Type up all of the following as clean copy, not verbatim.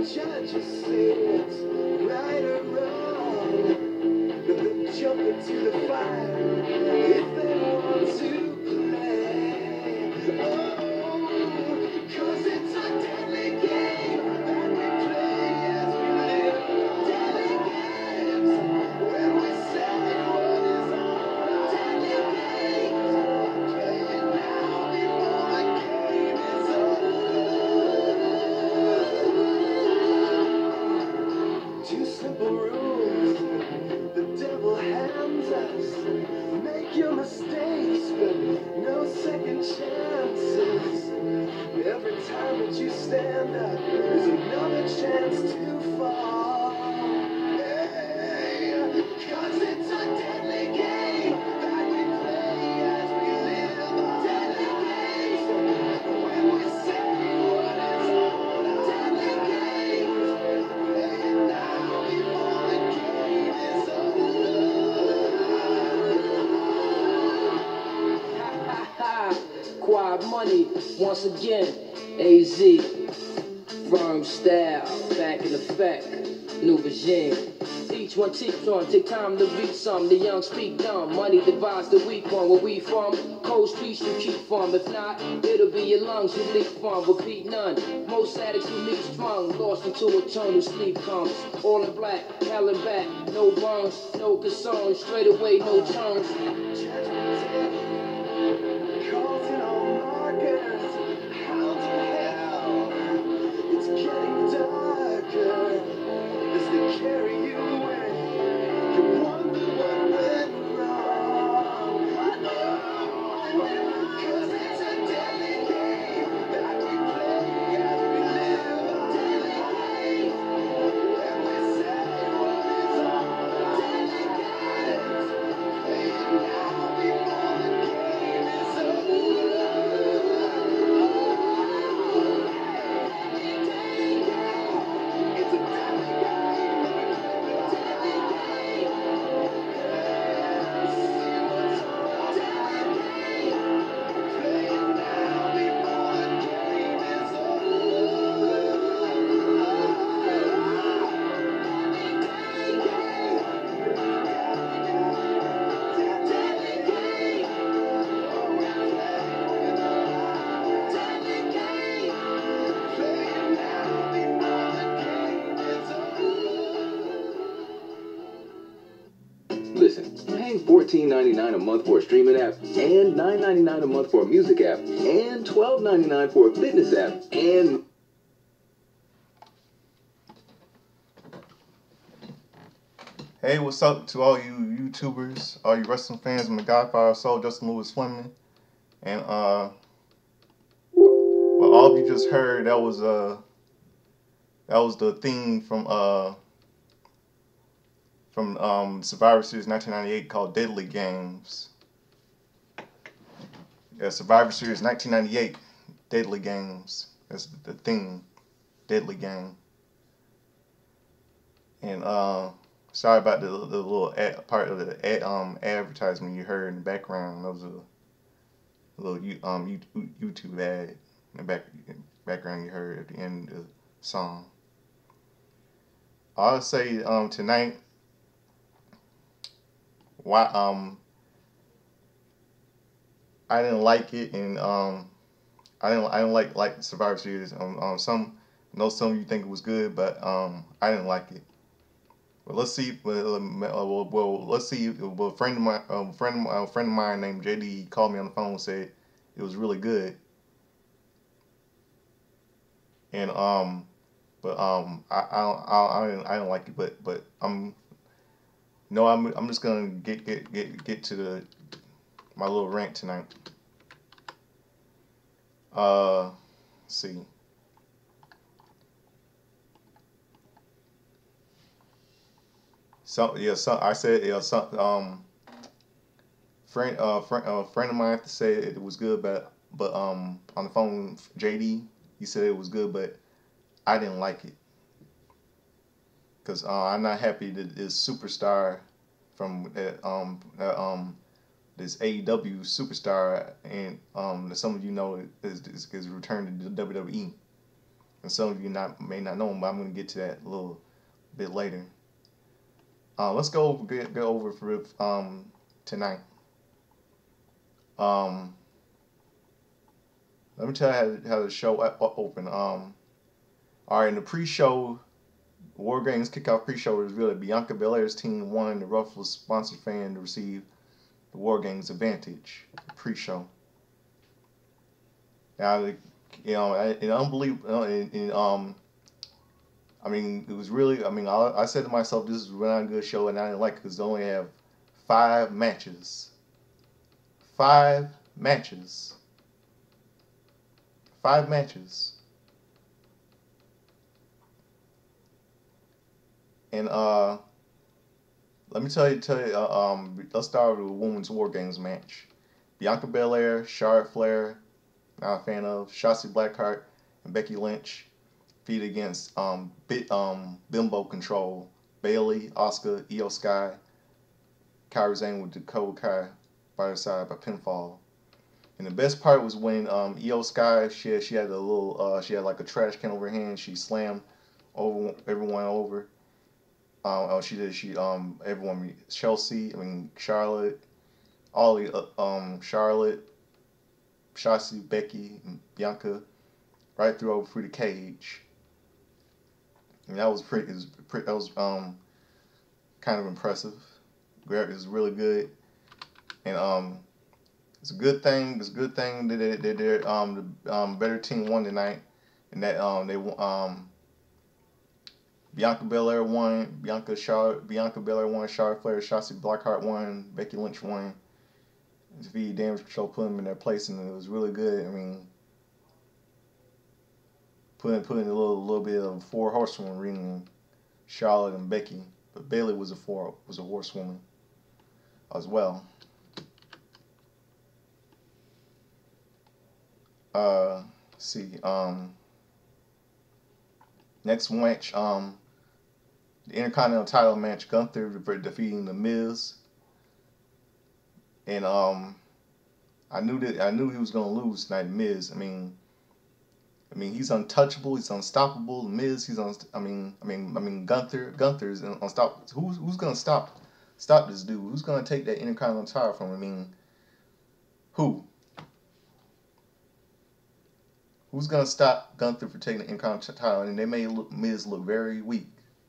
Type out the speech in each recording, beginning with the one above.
judges say it's right or wrong. Let them jump into the fire if they want to play. Oh, 'cause it's a deadly game that we play as we live. Deadly games when we say what is on our deadly games. Play it now before the game is over. Two simple rules the devil hands us. Make your mistakes, but no second chances. Every time that you stand up, there's another chance to fall. Hey, 'cause it's a deadly game that we play as we live. Deadly games when we say what is on our deadly games. Play it now before the game is over. Quad money once again. AZ, firm style, back in effect, new regime. Each one teach on, take time to reach some. The young speak dumb, money divides the weak one. Where we from, cold streets you keep from. If not, it'll be your lungs you leak from. Repeat none, most addicts who meet strung, lost into eternal sleep comes. All in black, hell and back, no bones, no concern, straight away no tongues. Calls in all markers, hounds of hell. It's getting darker as they carry you away. You wonder what went wrong. 'Cause it's a deadly game that we play as we live. Deadly game when we say what is on. Deadly games, play it now before the game is over. It's a deadly game. Deadly game. See what's on. Deadly game. Play it now before the game is Listen, paying $14.99 a month for a streaming app, and $9.99 a month for a music app, and $12.99 for a fitness app, and... Hey, what's up to all you YouTubers, all you wrestling fans? I'm the Godfather Soul, Justin Lewis Fleming, and well, all of you just heard that was the theme from Survivor Series 1998 called Deadly Games. Yeah, Survivor Series 1998, Deadly Games. That's the theme, Deadly Game. And sorry about the little part of the advertisement you heard in the background. That was a little YouTube ad in the background you heard at the end of the song. I'll say tonight, why I didn't like it, and I didn't like the Survivor Series. Some I know some of you think it was good, but I didn't like it. But let's see. Let's see. Well, a friend of mine named JD called me on the phone and said it was really good. And but I didn't like it. But I'm just gonna get to my little rant tonight. Let's see. I said friend of mine said it was good, but on the phone JD he said it was good, but I didn't like it because I'm not happy that this superstar from this AEW superstar and that some of you know is returned to the WWE. and some of you may not know him, but I'm going to get to that a little bit later. Let's get over for tonight. Let me tell you how the show opened. All right, in the pre-show, War Games kickoff pre-show was revealed that Bianca Belair's team won the Ruffles sponsored fan to receive the War Games advantage pre-show. Now, unbelievable. I mean, it was really. I mean, I said to myself, this is a really good show, and I didn't like it because they only have 5 matches. 5 matches. 5 matches. And let me tell you. Let's start with a women's War Games match. Bianca Belair, Charlotte Flair, not a fan of, Shotzi Blackheart, and Becky Lynch feed against Bimbo Control, Bayley, Asuka, Io Sky, Kairi Sane with Dakota Kai by her side by pinfall. And the best part was when Io Sky, she had a little she had like a trash can over her hand. She slammed everyone over. Everyone, Chelsea, Charlotte, all the Charlotte, Shotzi, Becky, and Bianca, right through the cage. And that was kind of impressive. It was really good, and it's a good thing. It's a good thing that the better team won tonight, and that Bianca Belair won. Bianca Belair won. Charlotte Flair, Shotzi Blackheart won. Becky Lynch won. Defeated Damage Control, put them in their place, and it was really good. I mean, putting a little bit of 4 horsewomen ring, Charlotte and Becky, but Bayley was a horsewoman as well. Let's see. Next match, the Intercontinental title match, Gunther defeating The Miz. And I knew he was gonna lose tonight. Miz, I mean, he's untouchable. He's unstoppable. Miz, Gunther is unstoppable. Who's gonna stop this dude? Who's gonna take that Intercontinental title from him? Who? Who's gonna stop Gunther for taking the Intercontinental title? And they made Miz look very weak.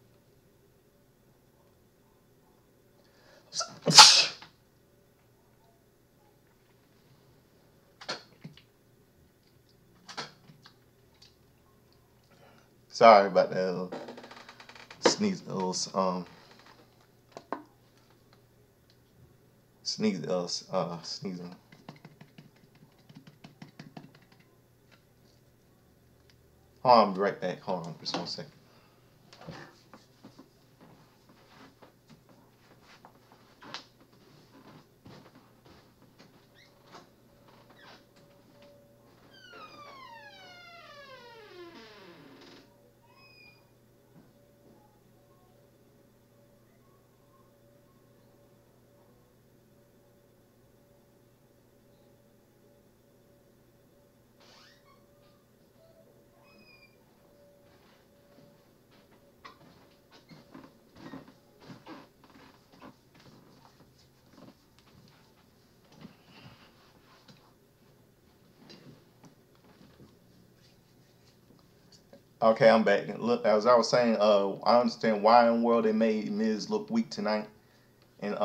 Sorry about that sneeze. Sneezing. Hold on, I'll be right back. Hold on, just 1 second. Okay, I'm back. Look, as I was saying, I understand why in the world they made Miz look weak tonight, and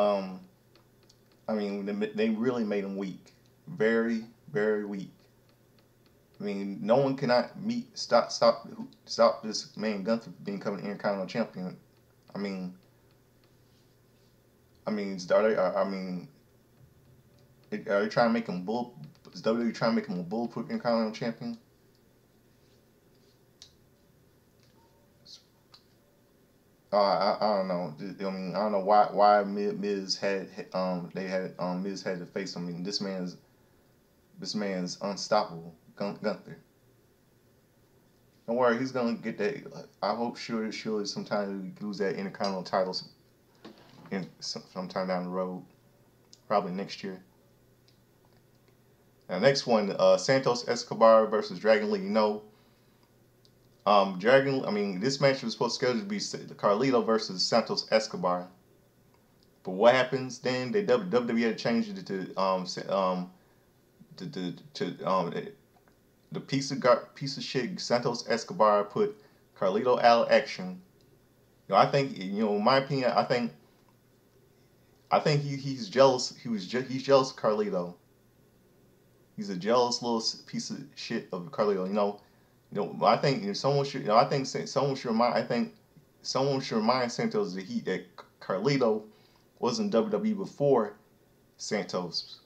they really made him weak, very, very weak. I mean, no one cannot stop this man Gunther from becoming Intercontinental Champion. Are they trying to make him Is WWE trying to make him a bulletproof Intercontinental Champion? I don't know. I don't know why Miz had Miz had to face him. I mean, this man's unstoppable, Gunther. Don't worry, he's gonna get that. I hope surely sometime he lose that Intercontinental title sometime down the road, probably next year. Now, next one, Santos Escobar versus Dragon Lee. This match was supposed to scheduled to be Carlito versus Santos Escobar. But what happens then? WWE had to change it the piece of shit Santos Escobar put Carlito out of action. I think, in my opinion, I think he's jealous. He's jealous of Carlito. He's a jealous little piece of shit of Carlito. I think someone should. I think someone should remind. I think someone should remind Santos that Carlito was in WWE before Santos.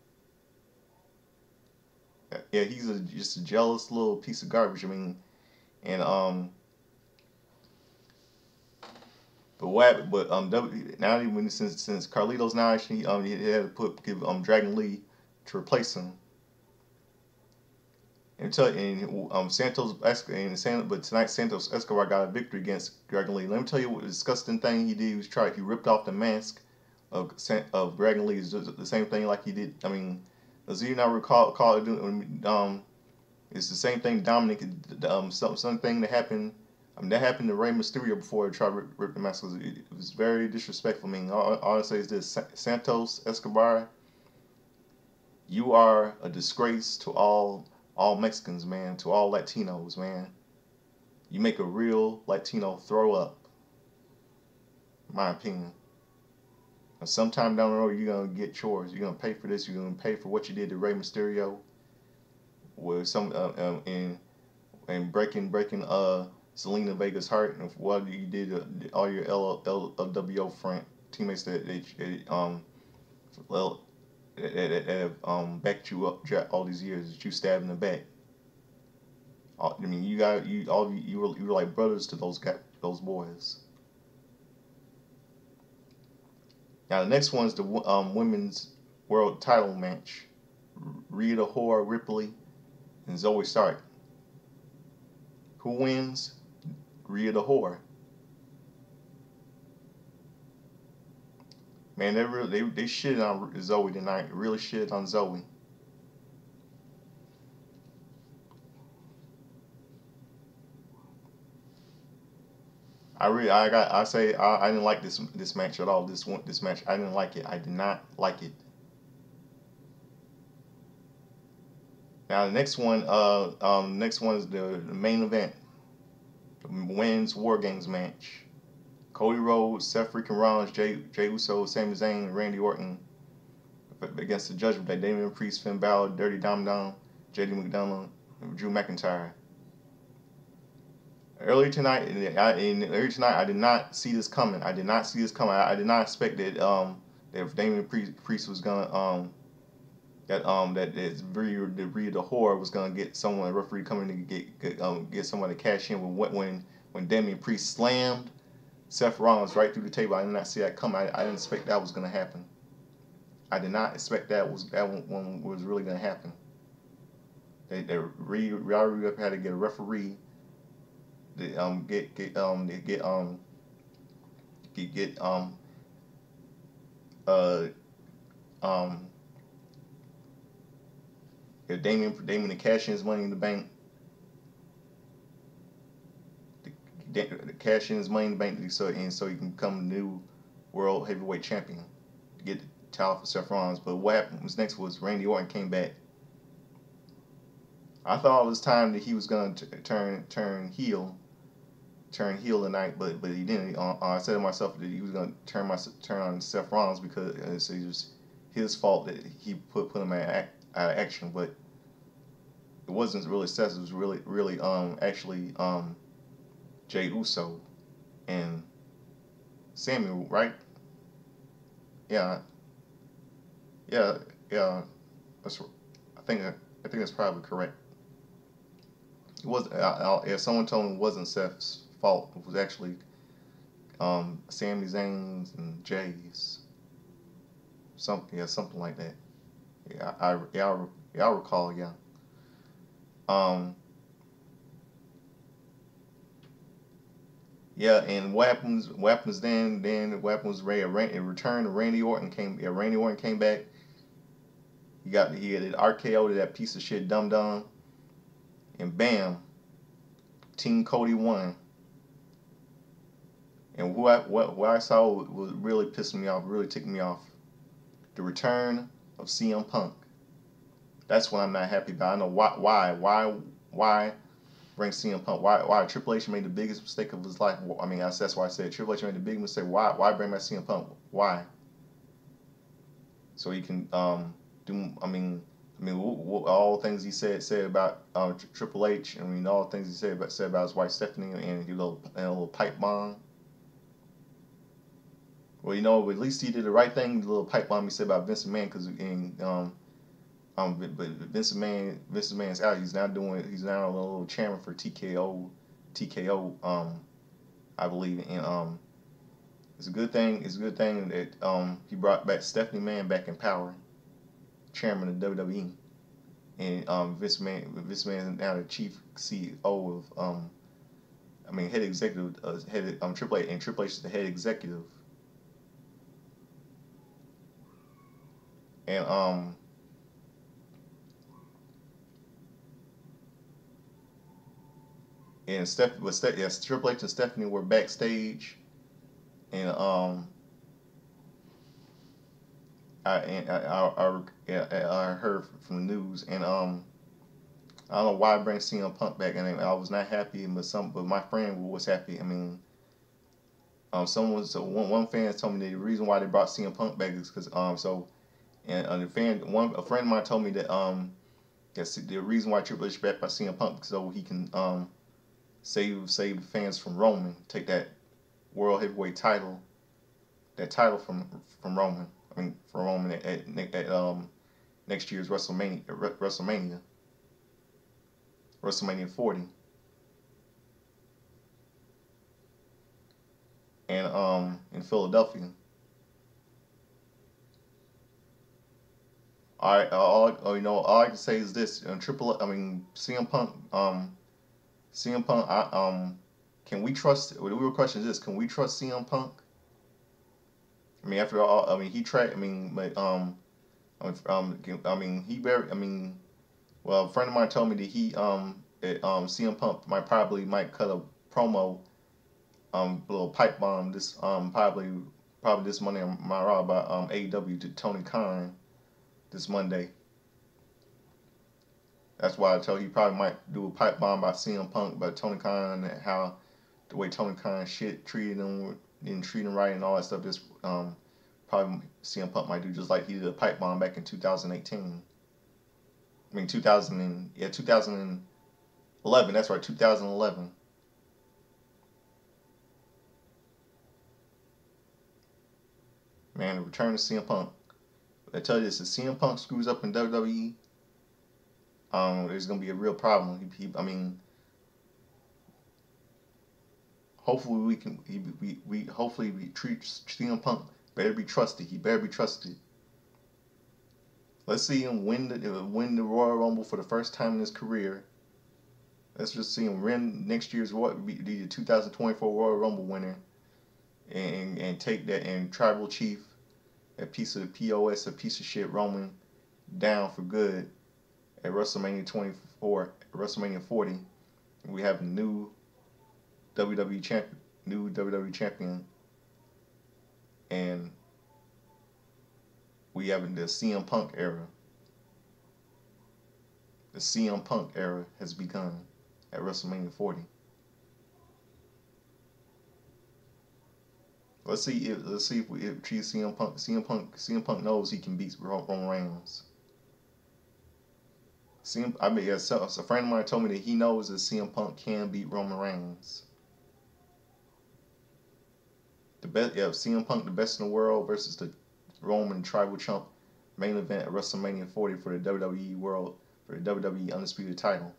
Yeah, he's just a jealous little piece of garbage. And but what? But now since Carlito's now actually he had to give Dragon Lee to replace him. And but tonight Santos Escobar got a victory against Dragon Lee. Let me tell you what disgusting thing he did. He ripped off the mask of Dragon Lee. It's the same thing like he did. Does he not recall it's the same thing Dominic something that happened. That happened to Rey Mysterio before he tried to rip the mask. It was very disrespectful. All I say is this: Santos Escobar, you are a disgrace to all Mexicans, man, to all Latinos, man. You make a real Latino throw up, in my opinion. And sometime down the road, you're gonna get chores. You're gonna pay for this. You're gonna pay for what you did to Rey Mysterio, with and breaking Zelina Vega's heart, and what you did to all your LWO friend teammates that have backed you up all these years that you stabbed in the back. You were like brothers to those boys. Now the next one is the women's world title match: Rhea Hora Ripley and Zoe Stark. Who wins? Rhea Hora. Man, they shit on Zoe tonight. Really shit on Zoe. I didn't like this match at all. This match, I didn't like it. I did not like it. Now the next one is the main event, the Women's War Games match. Cody Rhodes, Seth freaking Rollins, Jey Uso, Sami Zayn, and Randy Orton against the Judgment Day: Damian Priest, Finn Balor, Dirty Dom Dom, JD McDonald, and Drew McIntyre. Earlier tonight, I did not see this coming. I did not expect that if Damian Priest was gonna Rhea Hora was gonna get someone, a referee coming to get someone to cash in when Damian Priest slammed Seth Rollins right through the table. I did not see that coming. I didn't expect that was gonna happen. I did not expect that one was really gonna happen. They already had to get a referee. If Damien to cash in his money in the bank, to cash in his money in the bank, so he can become the new world heavyweight champion to get the title for Seth Rollins. But what happened next was Randy Orton came back. I thought all this time that he was gonna turn heel tonight, but he didn't. I said to myself that he was gonna turn on Seth Rollins because it was his fault that he put him out of action. But it wasn't really Seth. It was really actually Jey Uso and Samuel, right? Yeah. That's I think that's probably correct. It was if someone told me it wasn't Seth's fault, it was actually Sami Zayn's and Jay's. Something like that. I'll recall. Yeah. And what happens then? What happens? In return, Randy Orton came. Yeah, Randy Orton came back. He had an RKO to that piece of shit Dum Dum, and bam, Team Cody won. And what I saw was really pissing me off, really ticking me off. The return of CM Punk. That's what I'm not happy about. I know why bring CM Punk? Why Triple H made the biggest mistake of his life? I mean, that's why I said Triple H made the big mistake. Why bring back CM Punk? Why? So he can do. All things he said about Triple H. I mean, all things he said about his wife Stephanie and a little pipe bomb. Well, at least he did the right thing. The little pipe bomb he said about Vince McMahon, but Vince McMahon's out. He's now a little chairman for TKO. I believe, and it's a good thing. It's a good thing that he brought back Stephanie McMahon back in power, chairman of WWE, and Vince McMahon is now the chief CEO of head executive, Triple H, and Triple H is the head executive. And Triple H and Stephanie were backstage, and I heard from the news, and I don't know why I bring CM Punk back, and I was not happy, but my friend was happy. I mean, one fan told me the reason why they brought CM Punk back is because a friend of mine told me that that's the reason why Triple H back by CM Punk, so he can save the fans from Roman, take that world heavyweight title, from Roman. From Roman at next year's WrestleMania 40, and in Philadelphia. All I can say is this: CM Punk. Can we trust? The real question is this: can we trust CM Punk? After all, he tried. Well, a friend of mine told me that CM Punk might cut a promo, little pipe bomb this probably this Monday on my Raw about AEW to Tony Khan this Monday. That's why I tell you he probably might do a pipe bomb by CM Punk, about Tony Khan, and how the way Tony Khan treated him, didn't treat him right, and all that stuff. This probably CM Punk might do just like he did a pipe bomb back in 2018. 2011. That's right, 2011. Man, the return of CM Punk. I tell you this: if CM Punk screws up in WWE, there's gonna be a real problem. Hopefully we can. Hopefully we treat CM Punk. Better be trusted. He better be trusted. Let's see him win the Royal Rumble for the first time in his career. Let's just see him win next year's the 2024 Royal Rumble winner, and take that, and Tribal Chief, a piece of POS, a piece of shit Roman, down for good at WrestleMania 40. We have a new WWE champion, and we have the CM Punk era. The CM Punk era has begun at WrestleMania 40. Let's see if we treat CM Punk. CM Punk knows he can beat Roman Reigns. A friend of mine told me that he knows that CM Punk can beat Roman Reigns. CM Punk, the best in the world, versus the Roman Tribal Chump main event at WrestleMania 40 for the WWE Undisputed title.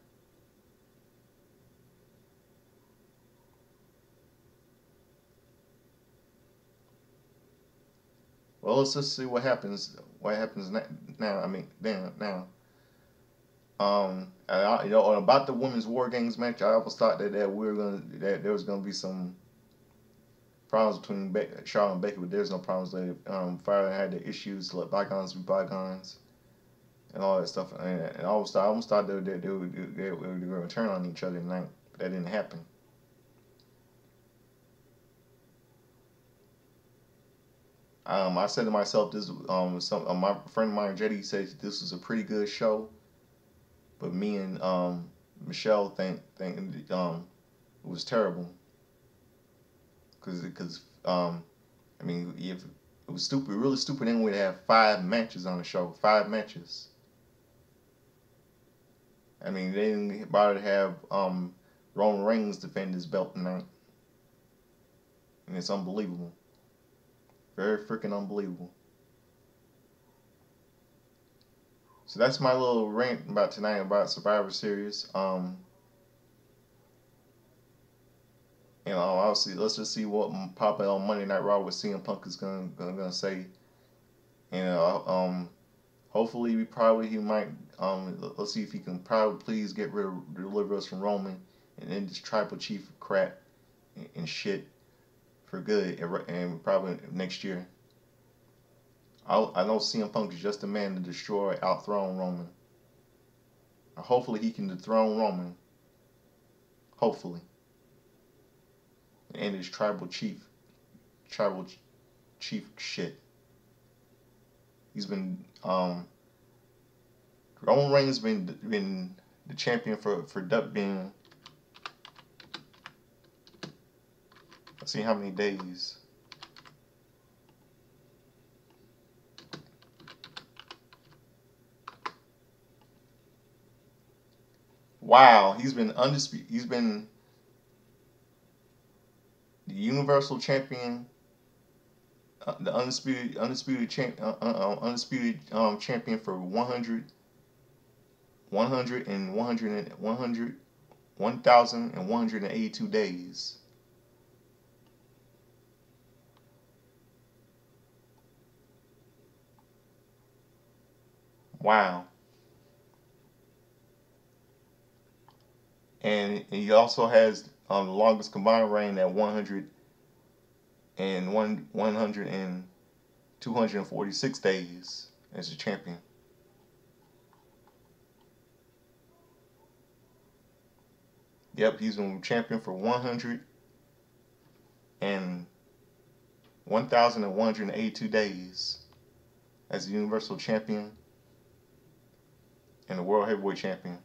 Well, let's just see what happens. What happens now? About the women's War Games match, I almost thought that there was gonna be some problems between Charlotte and Becky, but there's no problems there. Fire had the issues, let bygones be bygones, and all that stuff. And I almost thought they were going to turn on each other tonight. but that didn't happen. I said to myself, this my friend of mine, JD, said this was a pretty good show, but me and Michelle think it was terrible because I mean if it was stupid, really stupid anyway to have 5 matches on the show, 5 matches. I mean they didn't bother to have Roman Reigns defend his belt tonight, and it's unbelievable, very freaking unbelievable. So that's my little rant about tonight about Survivor Series. Obviously, let's just see what pop out on Monday Night Raw with CM Punk is gonna say. And hopefully, he might. Let's see if he can probably please deliver us from Roman and end this tribal chief crap and shit for good, and probably next year. I know CM Punk is just a man to destroy, outthrone Roman. Hopefully, he can dethrone Roman. Hopefully. And his tribal chief shit. He's been Roman Reigns been the champion for being, let's see how many days. Wow, he's been undisputed. He's been the Universal Champion, the undisputed champion for 100, 1,182 days. Wow. And he also has the longest combined reign at 246 days as a champion. Yep, he's been champion for 1,182 days as the Universal Champion and the World Heavyweight Champion.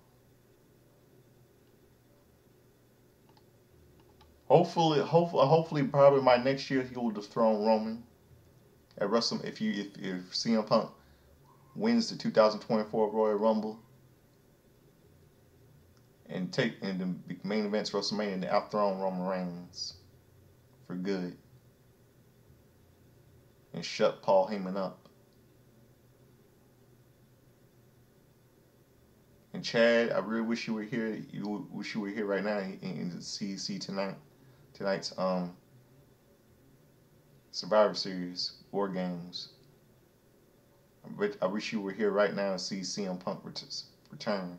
Hopefully, probably by next year he will dethrone Roman at WrestleMania. If CM Punk wins the 2024 Royal Rumble and the main events WrestleMania and outthrone Roman Reigns for good and shut Paul Heyman up. And Chad, I really wish you were here. Wish you were here right now in the CEC tonight's Survivor Series War Games. I wish you were here right now to see CM Punk return.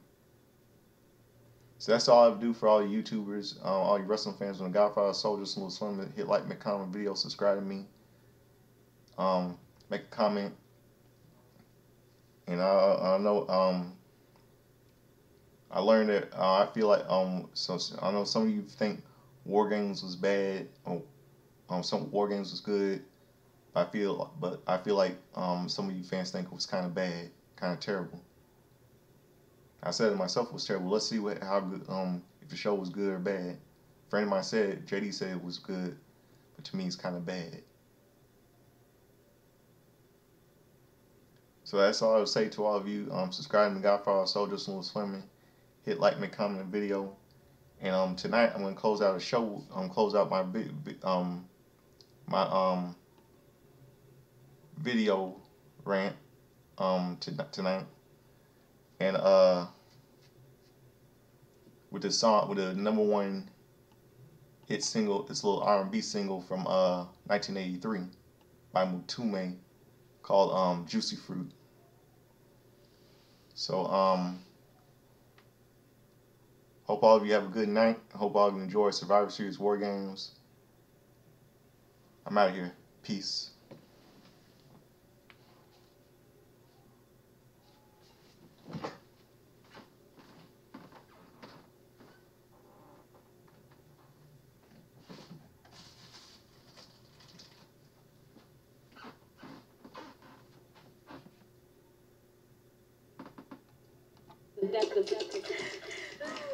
So that's all I do for all you YouTubers, all you wrestling fans. When the Godfather Soldier Smooth Slim, hit like, make, comment, video, subscribe to me. Make a comment. And I know I learned that I feel like so I know some of you think War Games was bad. Some War Games was good. I feel like some of you fans think it was kind of bad, kind of terrible. I said it myself, it was terrible. Let's see how good if the show was good or bad. A friend of mine said, JD said it was good, but to me it's kind of bad. So that's all I would say to all of you. Subscribe to Godfather Soldier Smooth Swimming. Hit like, make, comment, and video. And tonight I'm gonna close out a show. Close out my video rant tonight. And with the song, with the #1 hit single, this little R&B single from 1983 by Mutume called Juicy Fruit. So hope all of you have a good night. I hope all of you enjoy Survivor Series War Games. I'm out of here. Peace. depth of